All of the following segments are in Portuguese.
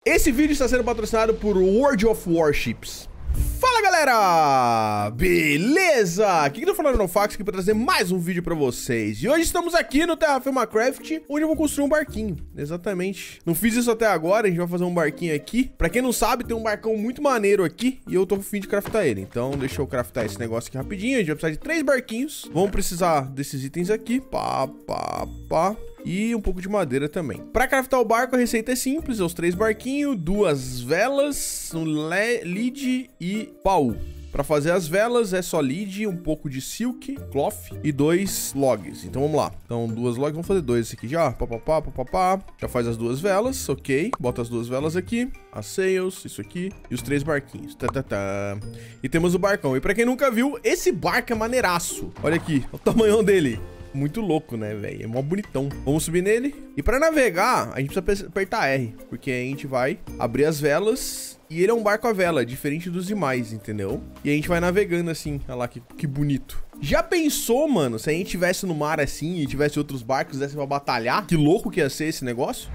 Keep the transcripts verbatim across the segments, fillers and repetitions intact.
Esse vídeo está sendo patrocinado por World of Warships. Fala galera, beleza? Aqui que eu tô falando no Fax aqui pra trazer mais um vídeo pra vocês. E hoje estamos aqui no Terraformacraft, onde eu vou construir um barquinho. Exatamente. Não fiz isso até agora, a gente vai fazer um barquinho aqui. Pra quem não sabe, tem um barcão muito maneiro aqui e eu tô com fim de craftar ele. Então deixa eu craftar esse negócio aqui rapidinho. A gente vai precisar de três barquinhos. Vamos precisar desses itens aqui. Pá, pá, pá. E um pouco de madeira também. Para craftar o barco, a receita é simples. É os três barquinhos, duas velas, um lead e pau. Para fazer as velas é só lead, um pouco de silk, cloth e dois logs. Então vamos lá. Então duas logs, vamos fazer dois aqui já. Pá, pá, pá, pá, pá. Já faz as duas velas, ok. Bota as duas velas aqui. As sails, isso aqui. E os três barquinhos. Tá, tá, tá. E temos o barcão. E para quem nunca viu, esse barco é maneiraço. Olha aqui, o tamanhão dele. Muito louco, né, velho? É mó bonitão. Vamos subir nele. E pra navegar, a gente precisa apertar R. Porque a gente vai abrir as velas. E ele é um barco a vela, diferente dos demais, entendeu? E a gente vai navegando assim. Olha lá, que, que bonito. Já pensou, mano, se a gente tivesse no mar assim e tivesse outros barcos, desse pra batalhar? Que louco que ia ser esse negócio?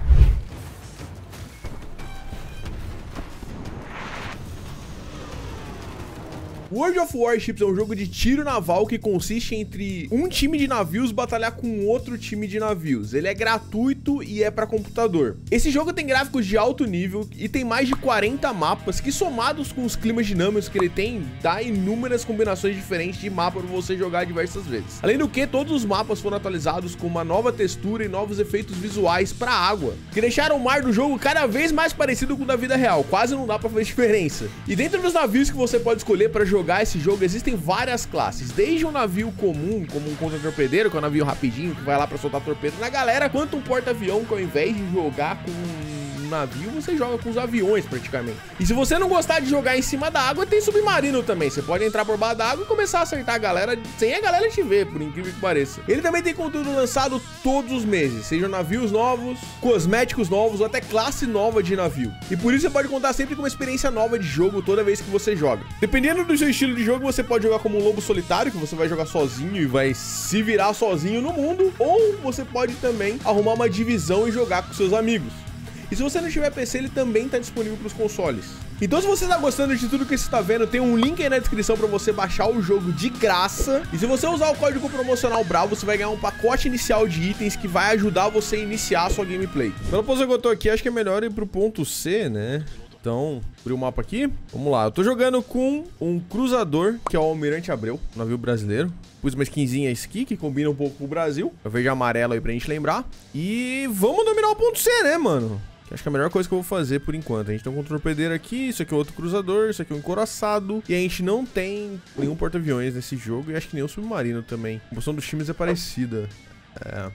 World of Warships é um jogo de tiro naval que consiste entre um time de navios batalhar com outro time de navios. Ele é gratuito e é para computador. Esse jogo tem gráficos de alto nível e tem mais de quarenta mapas que, somados com os climas dinâmicos que ele tem, dá inúmeras combinações diferentes de mapa para você jogar diversas vezes. Além do que, todos os mapas foram atualizados com uma nova textura e novos efeitos visuais para água, que deixaram o mar do jogo cada vez mais parecido com o da vida real. Quase não dá para ver diferença. E dentro dos navios que você pode escolher para jogar jogar esse jogo, existem várias classes, desde um navio comum, como um contra-torpedeiro, que é um navio rapidinho, que vai lá pra soltar torpedo na galera, quanto um porta-avião, que ao invés de jogar com um navio, você joga com os aviões, praticamente. E se você não gostar de jogar em cima da água, tem submarino também. Você pode entrar por baixo da água e começar a acertar a galera, sem a galera te ver, por incrível que pareça. Ele também tem conteúdo lançado todos os meses, sejam navios novos, cosméticos novos, ou até classe nova de navio. E por isso você pode contar sempre com uma experiência nova de jogo toda vez que você joga. Dependendo do seu estilo de jogo, você pode jogar como um lobo solitário, que você vai jogar sozinho e vai se virar sozinho no mundo, ou você pode também arrumar uma divisão e jogar com seus amigos. E se você não tiver P C, ele também está disponível para os consoles. Então, se você está gostando de tudo que você está vendo, tem um link aí na descrição para você baixar o jogo de graça. E se você usar o código promocional BRAVO, você vai ganhar um pacote inicial de itens que vai ajudar você a iniciar a sua gameplay. Pela posição que eu tô aqui, acho que é melhor ir pro ponto C, né? Então, abrir o mapa aqui. Vamos lá. Eu tô jogando com um cruzador, que é o Almirante Abreu, navio brasileiro. Pus uma skinzinha aqui, que combina um pouco com o Brasil. Eu vejo amarelo aí pra gente lembrar. E vamos dominar o ponto C, né, mano? Acho que é a melhor coisa que eu vou fazer por enquanto. A gente tem um torpedeiro aqui, isso aqui é outro cruzador, isso aqui é um encoraçado. E a gente não tem nenhum porta-aviões nesse jogo e acho que nem um submarino também. A posição dos times é parecida. É...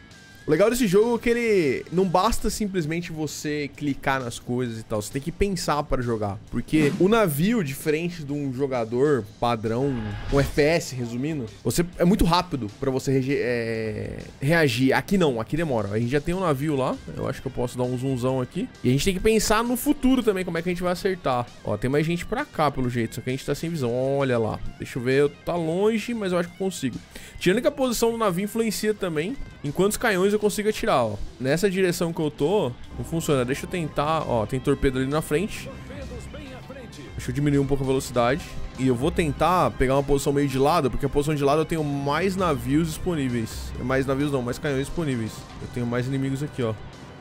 O legal desse jogo é que ele não basta simplesmente você clicar nas coisas e tal, você tem que pensar para jogar, porque o navio, diferente de um jogador padrão, um F P S, resumindo, você é muito rápido para você é, reagir. Aqui não, aqui demora. A gente já tem um navio lá, eu acho que eu posso dar um zoomzão aqui, e a gente tem que pensar no futuro também, como é que a gente vai acertar. Ó, tem mais gente pra cá pelo jeito, só que a gente tá sem visão. Olha lá, deixa eu ver, tá longe, mas eu acho que eu consigo. Tirando que a posição do navio influencia também em quantos canhões eu consigo atirar, ó. Nessa direção que eu tô, não funciona. Deixa eu tentar, ó, tem torpedo ali na frente. Deixa eu diminuir um pouco a velocidade. E eu vou tentar pegar uma posição meio de lado, porque a posição de lado eu tenho mais navios disponíveis. Mais navios não, mais canhões disponíveis. Eu tenho mais inimigos aqui, ó.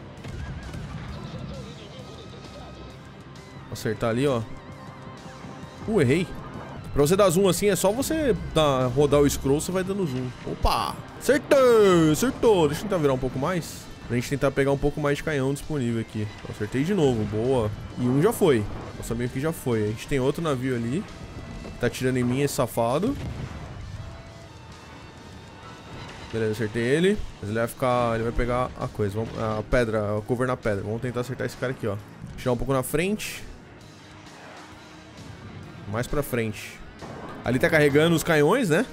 Vou acertar ali, ó. Uh, errei. Pra você dar zoom assim, é só você dar, rodar o scroll, você vai dando zoom. Opa! Acertou! Acertou! Deixa eu tentar virar um pouco mais. Pra gente tentar pegar um pouco mais de canhão disponível aqui. Acertei de novo, boa. E um já foi. Nosso amigo aqui já foi. A gente tem outro navio ali. Tá atirando em mim, esse safado. Beleza, acertei ele. Mas ele vai ficar... Ele vai pegar a coisa. Vamos, a pedra, a cover na pedra. Vamos tentar acertar esse cara aqui, ó. Tirar um pouco na frente. Mais pra frente. Ali tá carregando os canhões, né?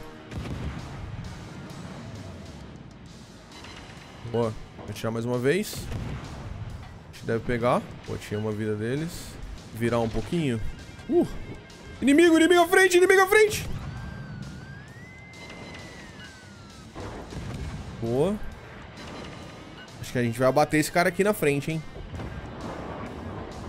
Boa. Vou tirar mais uma vez. A gente deve pegar. Pô, tinha uma vida deles. Virar um pouquinho. Uh! Inimigo, inimigo à frente, inimigo à frente! Boa. Acho que a gente vai abater esse cara aqui na frente, hein?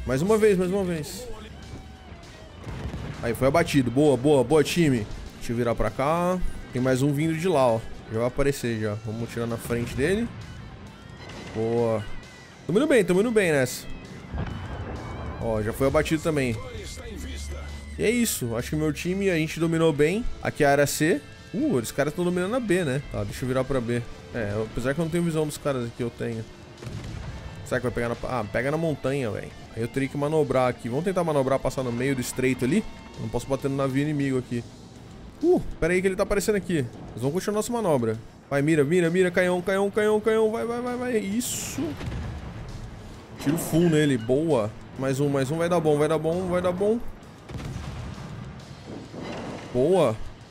Mais uma vez, mais uma vez. Aí, foi abatido. Boa, boa, boa, time. Deixa eu virar pra cá. Tem mais um vindo de lá, ó. Já vai aparecer, já. Vamos tirar na frente dele. Boa. Tamo indo bem, tamo indo bem nessa. Ó, já foi abatido também. E é isso. Acho que meu time, a gente dominou bem. Aqui é a área C. Uh, os caras estão dominando a B, né? Tá, deixa eu virar pra B. É, apesar que eu não tenho visão dos caras aqui, eu tenho. Será que vai pegar na... Ah, pega na montanha, velho. Aí eu teria que manobrar aqui. Vamos tentar manobrar, passar no meio do estreito ali. Eu não posso bater no navio inimigo aqui. Uh, pera aí que ele tá aparecendo aqui. Nós vamos continuar nossa manobra. Vai, mira, mira, mira, canhão, canhão, canhão, canhão. Vai, vai, vai, vai. Isso. Tiro full nele, boa. Mais um, mais um, vai dar bom, vai dar bom, vai dar bom. Boa.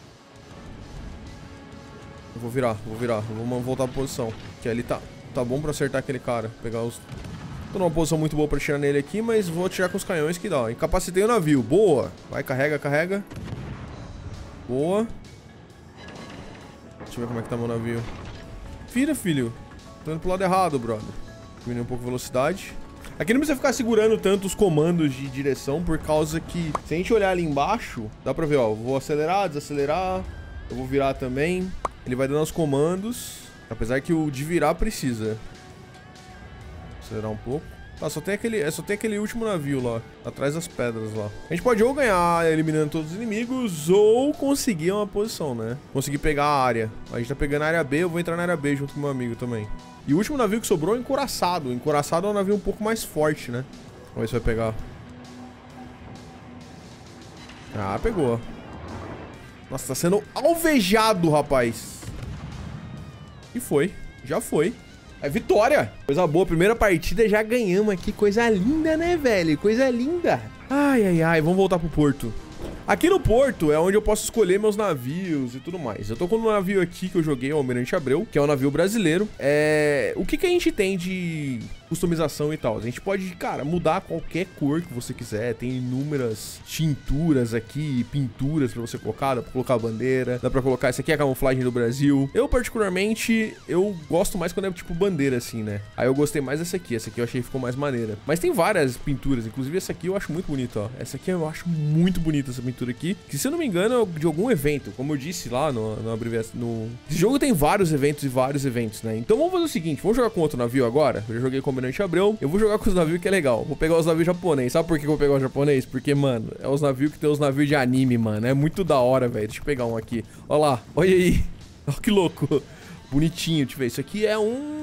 Eu vou virar, vou virar. Vamos voltar pra posição. Que ali tá, tá bom pra acertar aquele cara. Pegar os... Tô numa posição muito boa pra tirar nele aqui, mas vou atirar com os canhões que dá. Incapacitei o navio, boa. Vai, carrega, carrega. Boa. Deixa eu ver como é que tá meu navio. Vira, filho. Tô indo pro lado errado, brother. Diminuir um pouco a velocidade. Aqui não precisa ficar segurando tanto os comandos de direção, por causa que, se a gente olhar ali embaixo, dá pra ver, ó. Vou acelerar, desacelerar. Eu vou virar também. Ele vai dando os comandos. Apesar que o de virar precisa. Acelerar um pouco. Tá, só tem aquele, só tem aquele último navio lá, atrás das pedras lá. A gente pode ou ganhar eliminando todos os inimigos, ou conseguir uma posição, né? Conseguir pegar a área. A gente tá pegando a área B, eu vou entrar na área B junto com o meu amigo também. E o último navio que sobrou é o Encouraçado. O Encouraçado é um navio um pouco mais forte, né? Vamos ver se vai pegar. Ah, pegou. Nossa, tá sendo alvejado, rapaz. E foi. Já foi. É vitória! Coisa boa, primeira partida já ganhamos aqui. Coisa linda, né, velho? Coisa linda. Ai, ai, ai, vamos voltar pro porto. Aqui no porto é onde eu posso escolher meus navios e tudo mais. Eu tô com um navio aqui que eu joguei, o Almirante Abreu, que é um navio brasileiro. É... O que que a gente tem de customização e tal? A gente pode, cara, mudar qualquer cor que você quiser. Tem inúmeras tinturas aqui, pinturas pra você colocar. Dá pra colocar a bandeira, dá pra colocar... Essa aqui é a camuflagem do Brasil. Eu, particularmente, eu gosto mais quando é tipo bandeira assim, né? Aí eu gostei mais dessa aqui. Essa aqui eu achei que ficou mais maneira. Mas tem várias pinturas, inclusive essa aqui eu acho muito bonita, ó. Essa aqui eu acho muito bonita, essa pintura aqui, que se eu não me engano é de algum evento, como eu disse lá no, no abreviação, no... Esse jogo tem vários eventos e vários eventos, né? Então vamos fazer o seguinte, vamos jogar com outro navio agora. Eu já joguei com o Almirante Abreu, eu vou jogar com os navios que é legal. Vou pegar os navios japonês. Sabe por que eu vou pegar os japonês? Porque, mano, é os navios que tem os navios de anime, mano. É muito da hora, velho. Deixa eu pegar um aqui. Olha lá, olha aí. Olha que louco. Bonitinho, deixa eu ver. Isso aqui é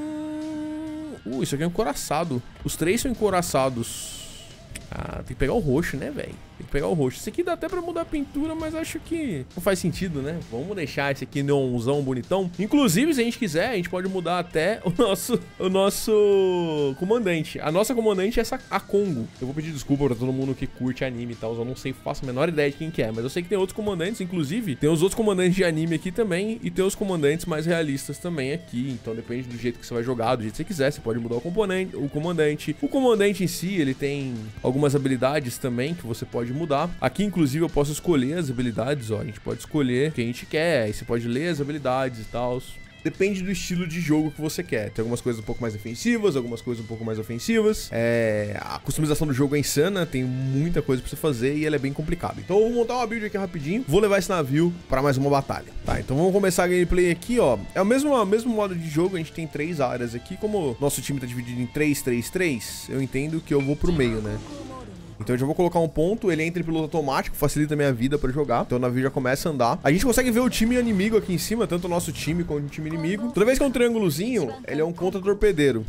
um... Uh, isso aqui é um encouraçado. Os três são encouraçados. Ah, tem que pegar o roxo, né, velho? Tem que pegar o roxo. Esse aqui dá até pra mudar a pintura, mas acho que não faz sentido, né? Vamos deixar esse aqui neonzão bonitão. Inclusive, se a gente quiser, a gente pode mudar até o nosso, o nosso comandante. A nossa comandante é essa, a Congo. Eu vou pedir desculpa pra todo mundo que curte anime e tal. Eu não sei, faço a menor ideia de quem que é, mas eu sei que tem outros comandantes, inclusive. Tem os outros comandantes de anime aqui também e tem os comandantes mais realistas também aqui. Então depende do jeito que você vai jogar, do jeito que você quiser. Você pode mudar o componente, o comandante. O comandante em si, ele tem algumas habilidades também que você pode mudar. Aqui, inclusive, eu posso escolher as habilidades, ó. A gente pode escolher o que a gente quer. Aí você pode ler as habilidades e tal. Depende do estilo de jogo que você quer. Tem algumas coisas um pouco mais defensivas, algumas coisas um pouco mais ofensivas. É... A customização do jogo é insana, tem muita coisa pra você fazer e ela é bem complicada. Então eu vou montar uma build aqui rapidinho. Vou levar esse navio pra mais uma batalha. Tá, então vamos começar a gameplay aqui, ó. É o mesmo, o mesmo modo de jogo, a gente tem três áreas aqui. Como nosso time tá dividido em três, três, três, eu entendo que eu vou pro meio, né? Então eu já vou colocar um ponto, ele entra em piloto automático, facilita a minha vida pra jogar. Então o navio já começa a andar. A gente consegue ver o time inimigo aqui em cima, tanto o nosso time quanto o time inimigo. Toda vez que é um triângulozinho, ele é um contra-torpedeiro.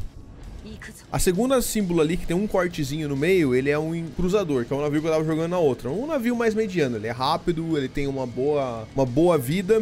A segunda símbolo ali, que tem um cortezinho no meio, ele é um cruzador, que é um navio que eu tava jogando na outra. Um navio mais mediano, ele é rápido, ele tem uma boa, uma boa vida.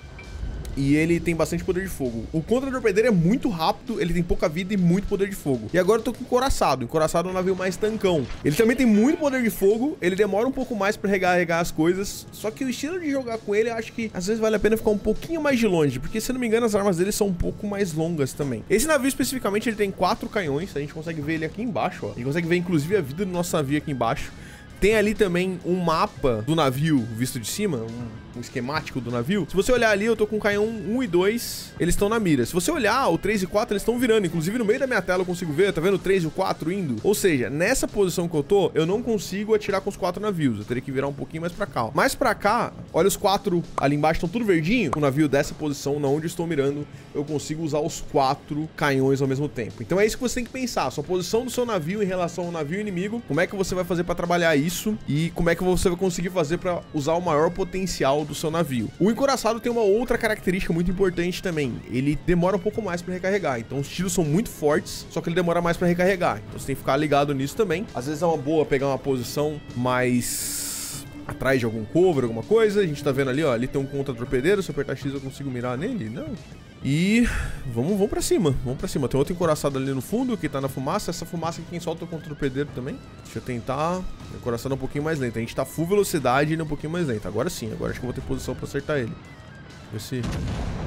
E ele tem bastante poder de fogo. O contra-torpedeiro é muito rápido, ele tem pouca vida e muito poder de fogo. E agora eu tô com o Encouraçado. O Encouraçado é um navio mais tancão. Ele também tem muito poder de fogo, ele demora um pouco mais pra recarregar as coisas. Só que o estilo de jogar com ele, eu acho que às vezes vale a pena ficar um pouquinho mais de longe. Porque, se eu não me engano, as armas dele são um pouco mais longas também. Esse navio, especificamente, ele tem quatro canhões. A gente consegue ver ele aqui embaixo, ó. A gente consegue ver, inclusive, a vida do nosso navio aqui embaixo. Tem ali também um mapa do navio visto de cima, um... um esquemático do navio. Se você olhar ali, eu tô com o canhão um e dois, eles estão na mira. Se você olhar, o três e quatro, eles estão virando. Inclusive, no meio da minha tela eu consigo ver, tá vendo o três e o quatro indo? Ou seja, nessa posição que eu tô, eu não consigo atirar com os quatro navios. Eu teria que virar um pouquinho mais pra cá. Mais pra cá, olha os quatro ali embaixo, estão tudo verdinho. O navio dessa posição, na onde eu estou mirando, eu consigo usar os quatro canhões ao mesmo tempo. Então é isso que você tem que pensar. Sua posição do seu navio em relação ao navio inimigo. Como é que você vai fazer pra trabalhar isso? E como é que você vai conseguir fazer pra usar o maior potencial do seu navio? O encouraçado tem uma outra característica muito importante também. Ele demora um pouco mais pra recarregar. Então os tiros são muito fortes, só que ele demora mais pra recarregar. Então você tem que ficar ligado nisso também. Às vezes é uma boa pegar uma posição mais atrás de algum cover, alguma coisa. A gente tá vendo ali, ó, ali tem um contra-torpedeiro. Se eu apertar X eu consigo mirar nele? Não. E vamos, vamos pra cima, vamos pra cima. Tem outro encouraçado ali no fundo que tá na fumaça. Essa fumaça aqui quem solta é o contra-torpedeiro também. Deixa eu tentar. O encouraçado é um pouquinho mais lento. A gente tá full velocidade e ele é um pouquinho mais lento. Agora sim, agora acho que eu vou ter posição pra acertar ele. Deixa eu ver se...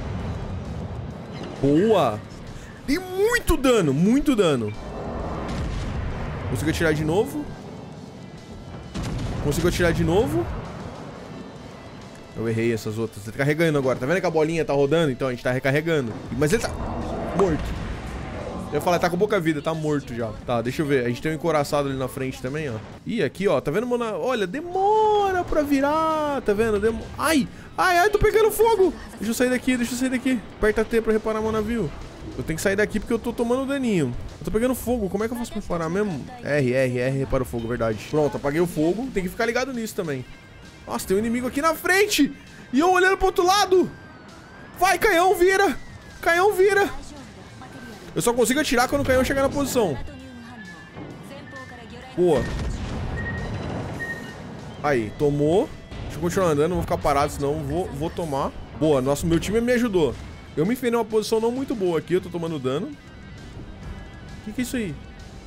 Boa! Tem muito dano, muito dano. Consigo atirar de novo. Consigo atirar de novo. Eu errei essas outras. Ele tá carregando agora. Tá vendo que a bolinha tá rodando? Então a gente tá recarregando. Mas ele tá morto. Eu ia falar, tá com pouca vida, tá morto já. Tá, deixa eu ver. A gente tem um encouraçado ali na frente também, ó. Ih, aqui, ó. Tá vendo, mano? Olha, demora pra virar. Tá vendo? Dem... Ai, ai, ai, tô pegando fogo. Deixa eu sair daqui, deixa eu sair daqui. Aperta T pra reparar meu navio. Eu tenho que sair daqui porque eu tô tomando daninho. Eu tô pegando fogo. Como é que eu faço pra reparar mesmo? R, R, R, repara o fogo, verdade. Pronto, apaguei o fogo. Tem que ficar ligado nisso também. Nossa, tem um inimigo aqui na frente. E eu olhando pro outro lado. Vai, canhão, vira. Canhão, vira. Eu só consigo atirar quando o canhão chegar na posição. Boa. Aí, tomou. Deixa eu continuar andando, não vou ficar parado, senão vou, vou tomar. Boa, nosso, meu time me ajudou. Eu me enfiei numa posição não muito boa aqui, eu tô tomando dano. O que que é isso aí?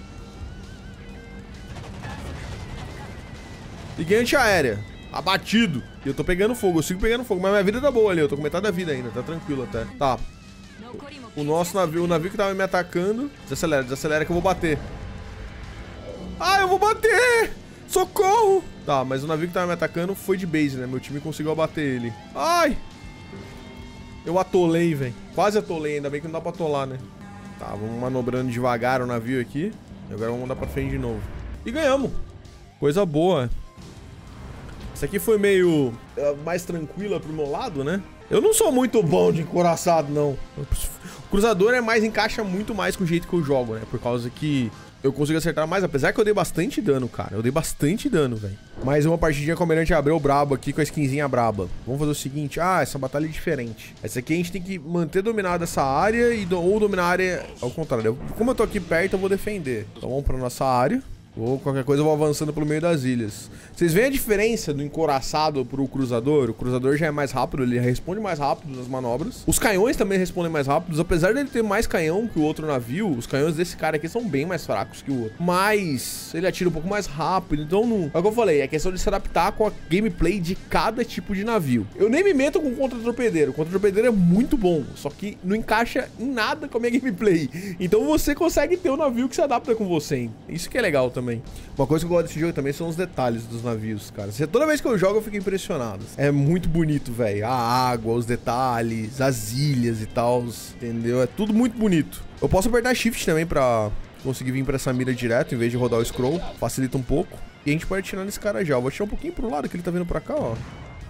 Liguei antiaérea. Abatido. E eu tô pegando fogo, eu sigo pegando fogo. Mas minha vida tá boa ali, eu tô com metade da vida ainda, tá tranquilo até. Tá. O nosso navio, o navio que tava me atacando. Desacelera, desacelera que eu vou bater. Ah, eu vou bater! Socorro! Tá, mas o navio que tava me atacando foi de base, né? Meu time conseguiu abater ele. Ai! Eu atolei, velho. Quase atolei, ainda bem que não dá pra atolar, né? Tá, vamos manobrando devagar o navio aqui. E agora vamos andar pra frente de novo. E ganhamos. Coisa boa. Essa aqui foi meio uh, mais tranquila pro meu lado, né? Eu não sou muito bom de encouraçado, não. O cruzador é mais, encaixa muito mais com o jeito que eu jogo, né? Por causa que eu consigo acertar mais, apesar que eu dei bastante dano, cara. Eu dei bastante dano, velho. Mais uma partidinha com o Almirante Abreu brabo aqui, com a skinzinha braba. Vamos fazer o seguinte. Ah, essa batalha é diferente. Essa aqui a gente tem que manter dominada essa área e do, ou dominar a área ao contrário. Eu, como eu tô aqui perto, eu vou defender. Então vamos pra nossa área. Ou qualquer coisa eu vou avançando pelo meio das ilhas. Vocês veem a diferença do encouraçado pro cruzador? O cruzador já é mais rápido, ele responde mais rápido nas manobras. Os canhões também respondem mais rápidos. Apesar dele ter mais canhão que o outro navio, os canhões desse cara aqui são bem mais fracos que o outro. Mas ele atira um pouco mais rápido, então não... É o que eu falei, é questão de se adaptar com a gameplay de cada tipo de navio. Eu nem me meto com o contra-torpedeiro. O contra-torpedeiro é muito bom, só que não encaixa em nada com a minha gameplay. Então você consegue ter um navio que se adapta com você, hein? Isso que é legal também. Também. Uma coisa que eu gosto desse jogo também são os detalhes dos navios, cara. Toda vez que eu jogo eu fico impressionado. É muito bonito, velho. A água, os detalhes, as ilhas e tal, entendeu? É tudo muito bonito. Eu posso apertar Shift também pra conseguir vir pra essa mira direto, em vez de rodar o scroll. Facilita um pouco. E a gente pode atirar nesse cara já. Eu vou atirar um pouquinho pro lado, que ele tá vindo pra cá, ó.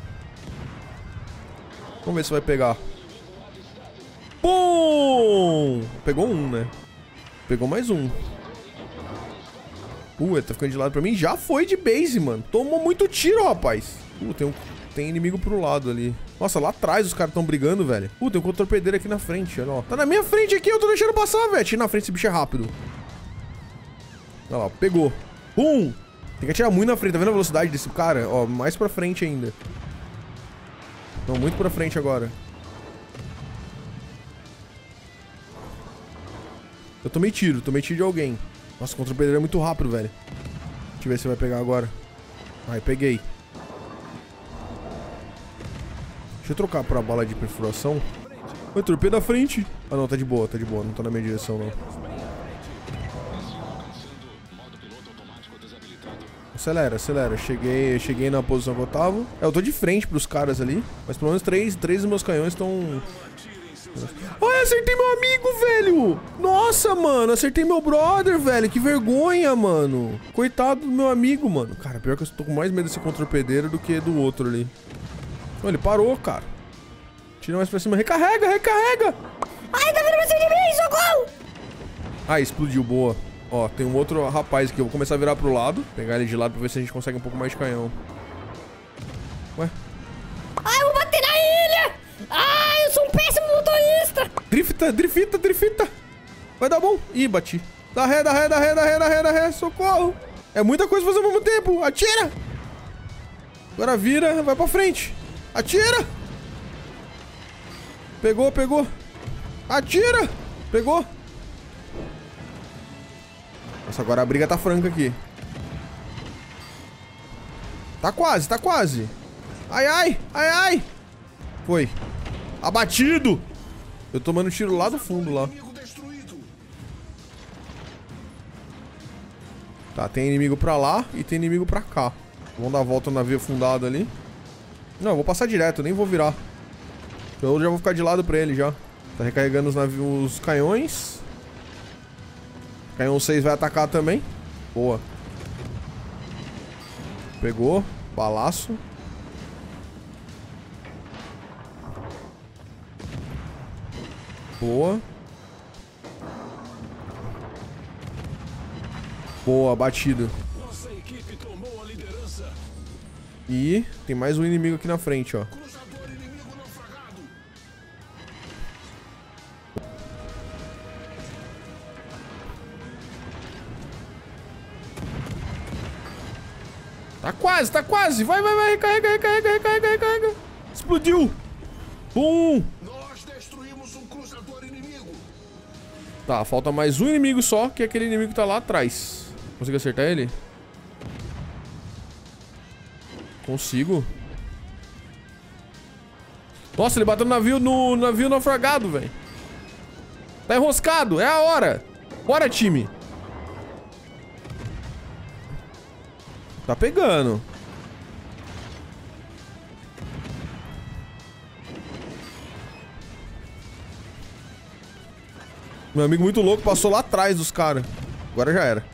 Vamos ver se vai pegar. Pum! Pegou um, né? Pegou mais um. Uh, ele tá ficando de lado pra mim. Já foi de base, mano. Tomou muito tiro, rapaz. Uh, tem, um, tem inimigo pro lado ali. Nossa, lá atrás os caras tão brigando, velho. Uh, tem um contra-torpedeiro aqui na frente, olha lá. Tá na minha frente aqui, eu tô deixando passar, velho. Tira na frente, esse bicho é rápido. Olha lá, pegou. Pum! Tem que atirar muito na frente. Tá vendo a velocidade desse cara? Ó, mais pra frente ainda. Não, muito pra frente agora. Eu tomei tiro, tomei tiro de alguém. Nossa, o contra-torpedeiro é muito rápido, velho. Deixa eu ver se vai pegar agora. Aí, peguei. Deixa eu trocar pra bala de perfuração. Oi, torpedo à frente. Ah, não, tá de boa, tá de boa. Não tá na minha direção, não. Acelera, acelera. Cheguei, cheguei na posição que eu tava. É, eu tô de frente pros caras ali. Mas pelo menos três, três dos meus canhões estão... Ai, acertei meu amigo, velho. Nossa, mano, acertei meu brother, velho. Que vergonha, mano. Coitado do meu amigo, mano. Cara, pior que eu tô com mais medo desse contra-torpedeiro do que do outro ali. Oh, ele parou, cara. Tira mais pra cima. Recarrega, recarrega. Ai, tá vindo pra cima de mim, socorro. Ah, explodiu, boa. Ó, tem um outro rapaz aqui. Eu vou começar a virar pro lado. Pegar ele de lado pra ver se a gente consegue um pouco mais de canhão. Ué? Ai, eu vou bater na ilha. Ai, eu sou um péssimo motorista. Drifta, drifta, drifta. Vai dar bom. Ih, bati. Dá ré, dá ré, dá ré, dá ré, dá ré, dá ré. Socorro. É muita coisa fazer ao mesmo tempo. Atira. Agora vira, vai pra frente. Atira. Pegou, pegou. Atira. Pegou. Nossa, agora a briga tá franca aqui. Tá quase, tá quase. Ai, ai, ai, ai. Foi. Abatido. Eu tomando tiro lá do fundo, lá. Tá, tem inimigo pra lá e tem inimigo pra cá. Vamos dar a volta no navio afundado ali. Não, eu vou passar direto, nem vou virar. Eu já vou ficar de lado pra ele já. Tá recarregando os navios, os canhões. Canhão seis vai atacar também. Boa. Pegou. Balaço. Boa. Boa, batido. Nossa equipe tomou a liderança. E tem mais um inimigo aqui na frente, ó. Cruzador inimigo naufragado. Tá quase, tá quase. Vai, vai, vai. Recarrega, recarrega, recarrega, recarrega. Explodiu. Bum. Nós destruímos um cruzador inimigo. Tá, falta mais um inimigo só, que é aquele inimigo que tá lá atrás. Consigo acertar ele? Consigo. Nossa, ele bateu no navio, no navio naufragado, velho. Tá enroscado, é a hora. Bora, time. Tá pegando. Meu amigo muito louco passou lá atrás dos caras. Agora já era.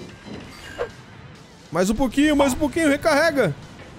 Mais um pouquinho, mais um pouquinho, recarrega.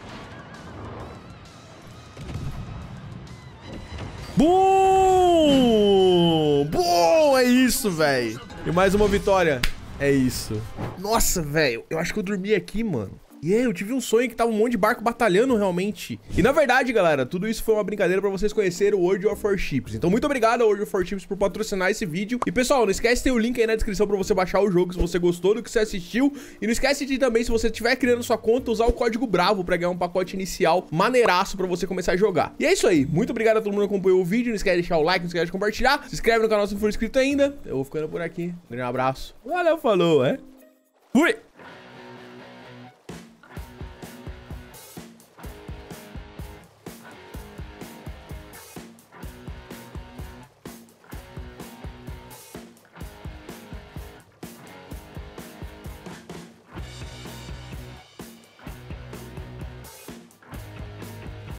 Bum! Bom, é isso, velho. E mais uma vitória. É isso. Nossa, velho, eu acho que eu dormi aqui, mano. E yeah, eu tive um sonho que tava um monte de barco batalhando realmente. E na verdade, galera, tudo isso foi uma brincadeira pra vocês conhecerem o World of Warships. Então muito obrigado ao World of Warships por patrocinar esse vídeo. E pessoal, não esquece de ter o link aí na descrição pra você baixar o jogo se você gostou do que você assistiu. E não esquece de também, se você estiver criando sua conta, usar o código BRAVO pra ganhar um pacote inicial maneiraço pra você começar a jogar. E é isso aí. Muito obrigado a todo mundo que acompanhou o vídeo. Não esquece de deixar o like, não esquece de compartilhar. Se inscreve no canal se não for inscrito ainda. Eu vou ficando por aqui. Um grande abraço. Valeu, falou, é? Fui!